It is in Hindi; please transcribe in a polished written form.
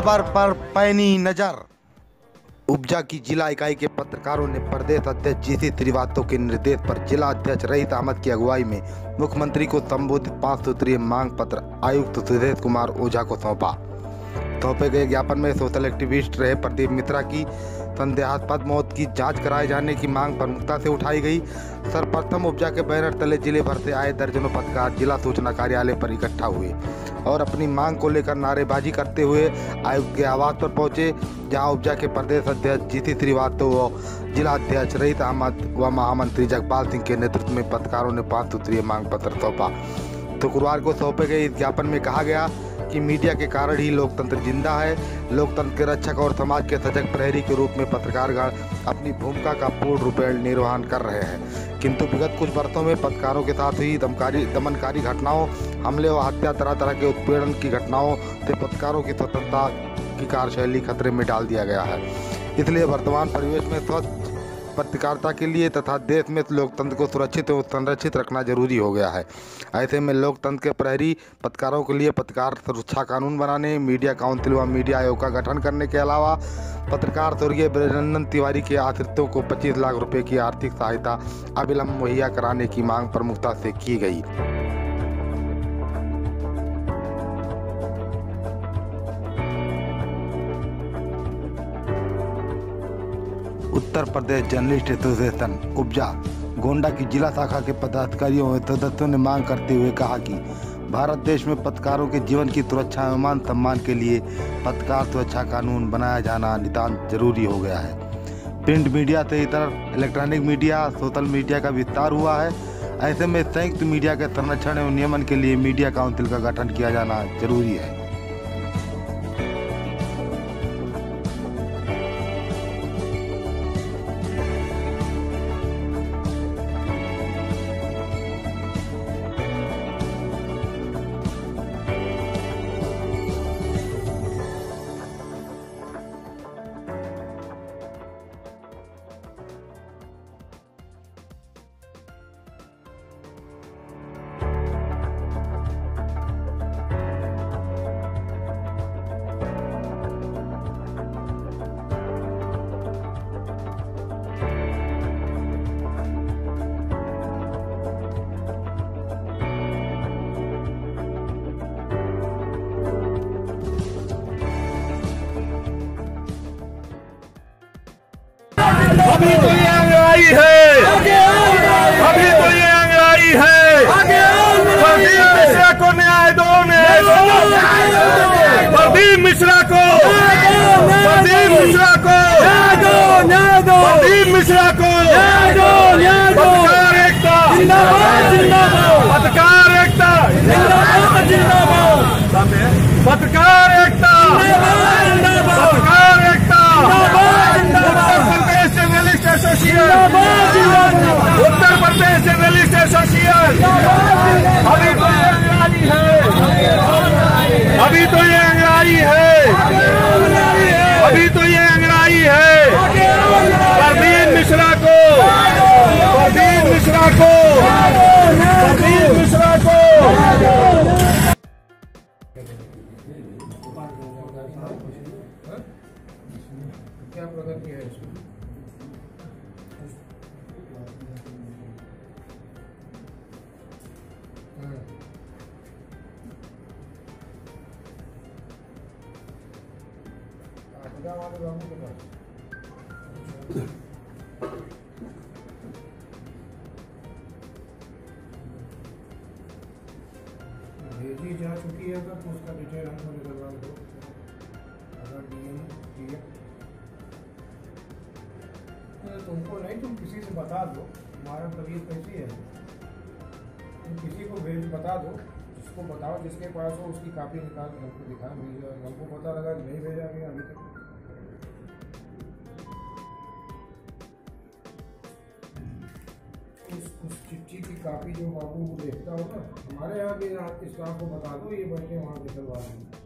खबर पर पैनी नजर। उपजा की जिला इकाई के पत्रकारों ने प्रदेश अध्यक्ष जीसी श्रीवास्तव के निर्देश पर जिला अध्यक्ष रईस अहमद की अगुवाई में मुख्यमंत्री को संबोधित 5 सूत्रीय मांग पत्र आयुक्त सुरेश कुमार ओझा को सौंपे गए ज्ञापन में सोशल एक्टिविस्ट रहे प्रदीप मिश्रा की संदेहास्पद मौत की जांच कराए जाने की मांग प्रमुखता से उठाई गई। सर्वप्रथम उपजा के बैनर तले जिले भर से आए दर्जनों पत्रकार जिला सूचना कार्यालय पर इकट्ठा हुए और अपनी मांग को लेकर नारेबाजी करते हुए आयुक्त के आवास पर पहुंचे, जहां उपजा के प्रदेश अध्यक्ष जीसी श्रीवास्तव व जिला अध्यक्ष रईस अहमद व महामंत्री जगपाल सिंह के नेतृत्व में पत्रकारों ने 5 सूत्रीय मांग पत्र सौंपा। शुक्रवार को सौंपे गए इस ज्ञापन में कहा गया कि मीडिया के कारण ही लोकतंत्र जिंदा है। लोकतंत्र के रक्षक और समाज के सजग प्रहरी के रूप में पत्रकारगण अपनी भूमिका का पूर्ण रूपेण निर्वहन कर रहे हैं, किंतु विगत कुछ वर्षों में पत्रकारों के साथ हुई दमनकारी घटनाओं, हमले व हत्या, तरह तरह के उत्पीड़न की घटनाओं से पत्रकारों की स्वतंत्रता की कार्यशैली खतरे में डाल दिया गया है। इसलिए वर्तमान परिवेश में स्वच्छ पत्रकारिता के लिए तथा देश में लोकतंत्र को सुरक्षित एवं संरक्षित रखना जरूरी हो गया है। ऐसे में लोकतंत्र के प्रहरी पत्रकारों के लिए पत्रकार सुरक्षा कानून बनाने, मीडिया काउंसिल व मीडिया आयोग का गठन करने के अलावा पत्रकार स्वर्गीय ब्रजनंदन तिवारी के आश्रितों को 25 लाख रुपए की आर्थिक सहायता अविलंब मुहैया कराने की मांग प्रमुखता से की गई। उत्तर प्रदेश जर्नलिस्ट एसोसिएशन उपजा गोंडा की जिला शाखा के पदाधिकारियों और सदस्यों ने मांग करते हुए कहा कि भारत देश में पत्रकारों के जीवन की सुरक्षा एवं मान सम्मान के लिए पत्रकार सुरक्षा कानून बनाया जाना नितांत जरूरी हो गया है। प्रिंट मीडिया से इतर इलेक्ट्रॉनिक मीडिया, सोशल मीडिया का विस्तार हुआ है। ऐसे में संयुक्त मीडिया के संरक्षण एवं नियमन के लिए मीडिया काउंसिल का गठन किया जाना जरूरी है। अभी तो ये अंगड़ाई है, अभी तो ये अंगड़ाई है। प्रदीप मिश्रा को न्याय दो, प्रदीप मिश्रा को, प्रदीप मिश्रा को, प्रदीप मिश्रा को। पत्रकार एकता, पत्रकार एकता, पत्रकार एकता, पत्रकार एकता। उत्तर प्रदेश जर्नलिस्ट एसोसिएशन अभी तो ये अंगड़ाई है, अभी तो ये अंगड़ाई है, अभी तो ये अंगड़ाई है। प्रदीप मिश्रा को, प्रदीप मिश्रा को, प्रदीप मिश्रा को। क्या प्रगति है इसमें? वाले बाबू के पास भेजी जा चुकी है तो उसका डिटेल हमको निकलवा दो। अगर डीएम तुमको नहीं, तुम किसी से बता दो हमारा तबीयत कैसी है, तुम किसी को बता दो, जिसको बताओ, जिसके पास हो उसकी कापी निकाल के हमको दिखा भेजो। हमको पता लगा नहीं भेजा गया अभी तक। उस चिट्ठी की कापी जो बाबू को देखता हो ना, हमारे यहाँ भी स्टाफ को बता दो, ये बैठे वहाँ निकलवा देंगे।